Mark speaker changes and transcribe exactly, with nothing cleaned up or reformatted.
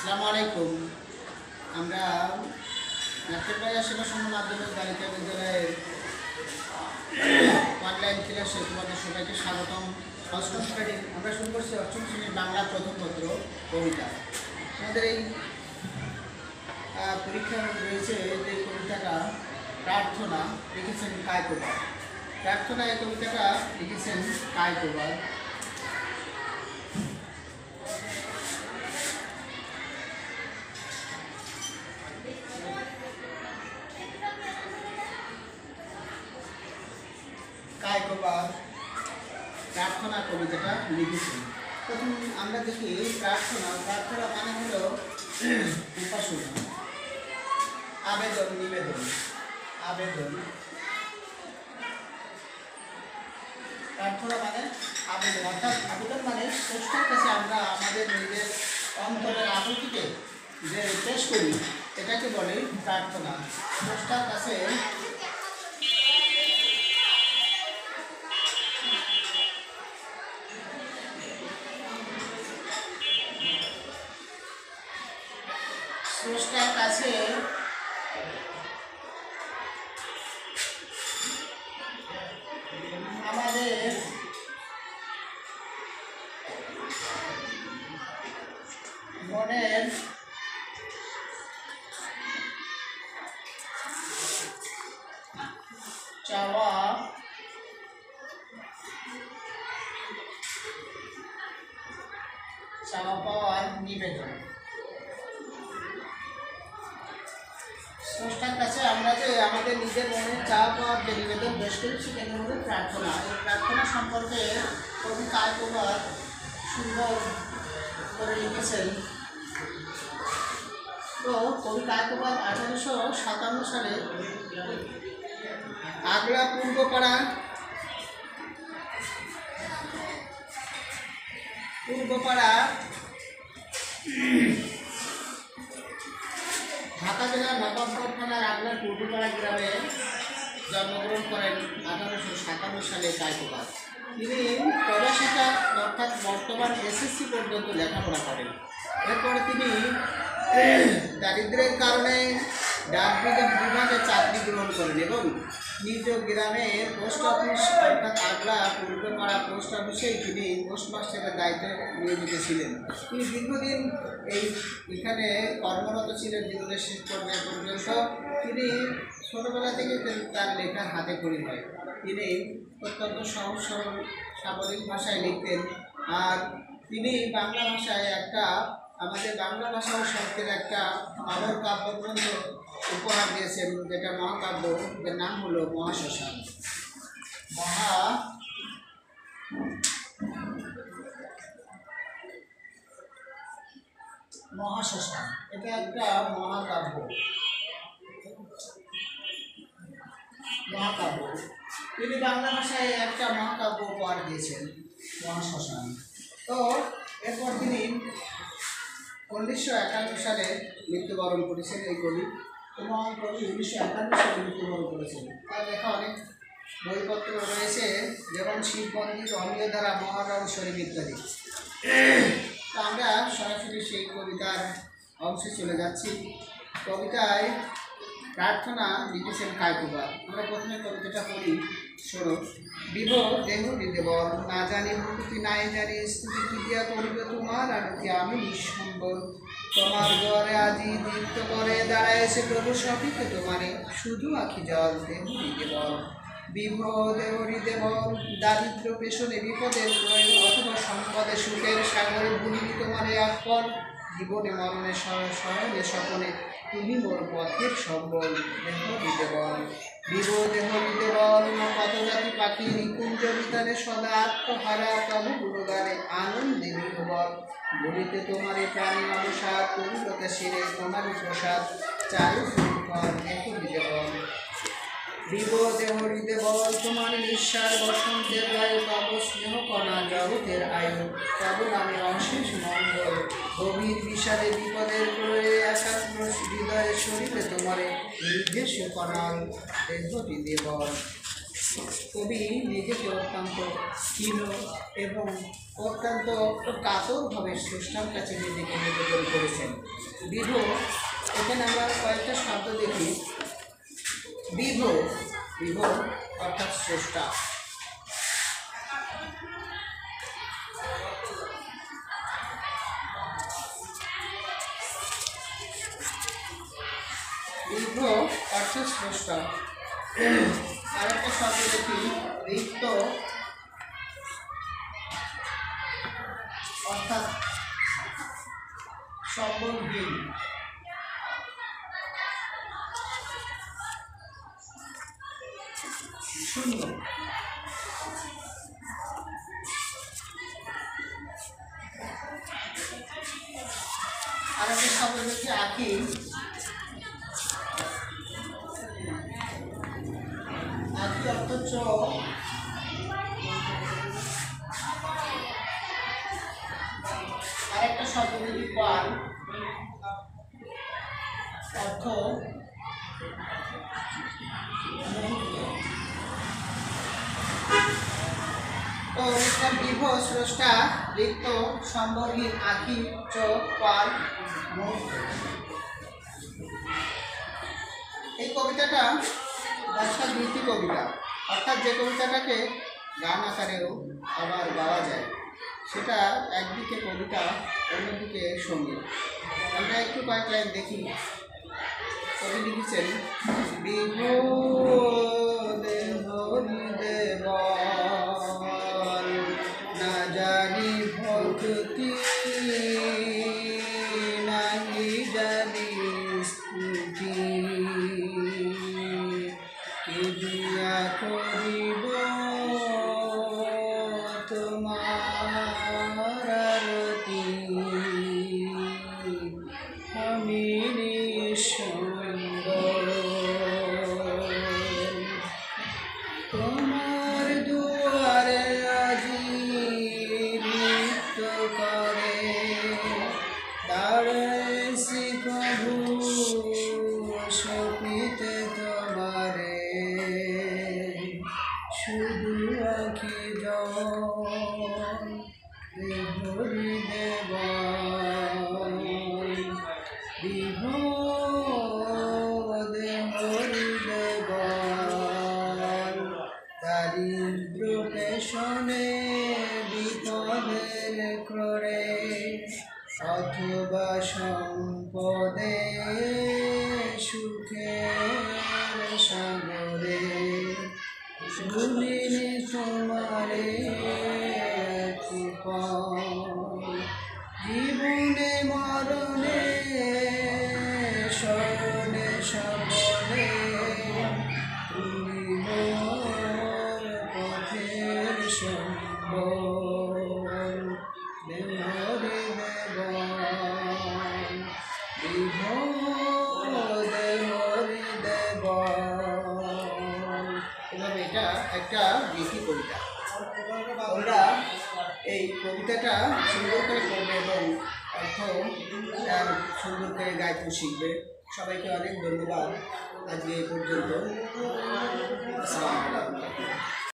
Speaker 1: আসসালামু আলাইকুম। আমরা নাট্যপ্রায় সেবা সংঘ মাধ্যমিক বালিকা বিদ্যালয়ের অনলাইন ক্লাসে তোমাদের সবাইকে স্বাগতম। অষ্টম শ্রেণী আমরা শুরু করছি অষ্টম শ্রেণীর বাংলা প্রথম পত্র কবিতা। আমাদের এই পরীক্ষা রয়েছে যে কবিতাটা প্রার্থনা লিখেছেন কায়কোবাদ। প্রার্থনা এই কবিতাটা লিখেছেন কায়কোবাদ। কায়কোবাদ প্রার্থনা কবিতাটা লিখেছেন। প্রথম আমরা দেখি প্রার্থনা প্রার্থনা মানে হলো উপাসনা, আবেদন, নিবেদন, আবেদন। প্রার্থনা মানে আবেদন, অর্থাৎ আবেদন মানে স্রষ্টার কাছে আমরা আমাদের নিজের অন্তরের আকুতিকে যে পেশ করি এটাকে বলে প্রার্থনা। স্রষ্টার কাছে স্রষ্টার কাছে আমাদের মনের চাওয়া চাওয়া পাওয়ার নিবেদন। স্রষ্টার কাছে আমরা যে আমাদের নিজের মনের চাওয়া পাওয়ার যে নিবেদন পেশ করি সেখানে হলো প্রার্থনা। এই প্রার্থনা সম্পর্কে কবি কায়কোবাদ সুন্দর করে লিখেছেন। তো কবি কায়কোবাদ আঠারোশো সাতান্ন সালে আগলা পূর্বপাড়া পূর্বপাড়া ঢাকা জেলার নবাবগঞ্জ থানার আগলার পূর্বপাড়া গ্রামে জন্মগ্রহণ করেন আঠারোশো সাতান্ন সালে কায়কোবাদ। তিনি প্রবেশিকা অর্থাৎ বর্তমান এসএসসি পর্যন্ত লেখাপড়া করেন। এরপরে তিনি দারিদ্র্যের কারণে ডাক বিভাগে চাকরি গ্রহণ করেন এবং নিজ গ্রামে পোস্ট অফিস অর্থাৎ আগলা পূর্বপাড়া পোস্ট অফিসেই তিনি পোস্টমাস্টারের দায়িত্বে নিয়োজিত ছিলেন। তিনি দীর্ঘদিন এই এখানে কর্মরত ছিলেন জীবনের শেষ পর্যায় পর্যন্ত। তিনি ছোটোবেলা থেকে তার লেখা হাতে খড়ি হয়। তিনি অত্যন্ত সহজ সরল সাবলীল ভাষায় লিখতেন। আর তিনি বাংলা ভাষায় একটা আমাদের বাংলা ভাষা ও সাহিত্যের একটা আমর কাব্যগ্রন্থ উপহার দিয়েছেন, যেটা মহাকাব্য, যার নাম হলো মহাশ্মশান। মহা মহাশ্মশান এটা একটা মহাকাব্য মহাকাব্য তিনি বাংলা ভাষায় একটা মহাকাব্য উপহার দিয়েছেন, মহাশ্মশান। তো এরপর তিনি উনিশশো একান্ন সালে মৃত্যুবরণ করেছেন। এই কবি মহান কবি উনিশশো একান্ন সালে মৃত্যুবরণ করেছেন। তার লেখা অনেক বইপত্র রয়েছে, যেমন শিব মন্দির, অমিয় ধারা, মহারণ শরীফ ইত্যাদি। তো আমরা সরাসরি সেই কবিতার অংশে চলে যাচ্ছি। কবিতায় প্রার্থনা লিখেছেন কায়কোবাদ। আমরা প্রথমে কবিতাটা পড়ি, শোনো। বিভ দেহ দেবর না জানি ভক্তি নাই জানি স্তুতি দিয়া করিব তোমার আরতি আমি নিঃসম্বর। তোমার ঘরে আজি নৃত্য করে দাঁড়ায় এসে প্রভু সঠিকে তোমারে শুধু আখি জল দেহ দেবর। বিভ দেহ দেবর দারিদ্র পেশনে বিপদের প্রয়োগ অথবা সম্পদে সুখের সাগরে ভুলিনি তোমারে আপন। জীবনে মরণে শয়নে স্বপনে তুমি মোর পথের সম্বল দেহ দিতে বল। বিভ দেহ দিতে বল কত জাতি পাখি নিকুঞ্জ বিতানে সদা আত্মহারা তব গুণগানে আনন্দে বিহবল। বলিতে তোমারে প্রাণী অনুসার কবিলতা শিরে তোমারই প্রসাদ চারু ফুল দেহ দিতে বল। বিভ দেহ হৃদে বল তোমার নিঃশ্বাস বসন্তের বায়ু তব স্নেহ কণা জগতের আয়ু তব নামে অশেষ মঙ্গল। গভীর বিষাদে বিপদের প্রয়ে একাত্ম হৃদয়ে শরীরে তোমারে নির্দেশ কণাল দেহ হৃদে বল। কবি নিজেকে অত্যন্ত হীন এবং অত্যন্ত কাতরভাবে স্রষ্টার কাছে নিজেকে নিবেদন করেছেন। বিভো, এখানে আমরা কয়েকটা শব্দ দেখি। বিভো, বিভো অর্থাৎ স্রষ্টা। বিভো অর্থাৎ স্রষ্টা। আরেকটা শব্দ দেখি, রিক্ত অর্থাৎ সম্বলহীন। শূন্য। আরেকটা শব্দ দেখি, আঁখি। আঁখি অর্থ চোখ। আরেকটা শব্দ দেখি, পাল অর্থ তো বিভো স্রষ্টা, রিক্ত, সম্বলহীন, আঁখি, চোখ, পাল, মুখ। এই কবিতাটা একটা গীতি কবিতা, অর্থাৎ যে কবিতাটাকে গান আকারেও আবার গাওয়া যায়। সেটা একদিকে কবিতা, অন্যদিকে সঙ্গীত। আমরা একটু কয়েক লাইন দেখি। কবি লিখেছেন, বিভো দেব না জানি ভক্তি, নাহি জানি স্তুতি, কি দিয়া করিব তোমার আরতি, আমি নিঃসঙ্গ তোমার দুয়ারে আজি নৃত্য করে, দাঁড়াইছি প্রভু সপিতে তোমারে, শুধু আঁখি জল হরি দেব। বিভো হরি দেব, দারিদ্র পেশনে বিপদের ক্ররে, অথবা সম্পদে সুখের সাগরে, শুনিনি তোমারে জীবনে মরণে, স্মরণে সবলে, তুমি মোর পথের সম্বল, দেহরে দেব। বিভো দেহরে দেব। এভাবে এটা একটা গীতি কবিতা। আমরা এই কবিতাটা সুন্দর করে পড়বে এবং অর্থ সুন্দর করে গাইতে শিখবে। সবাইকে অনেক ধন্যবাদ। আজকে এই পর্যন্ত। আসসালামু আলাইকুম।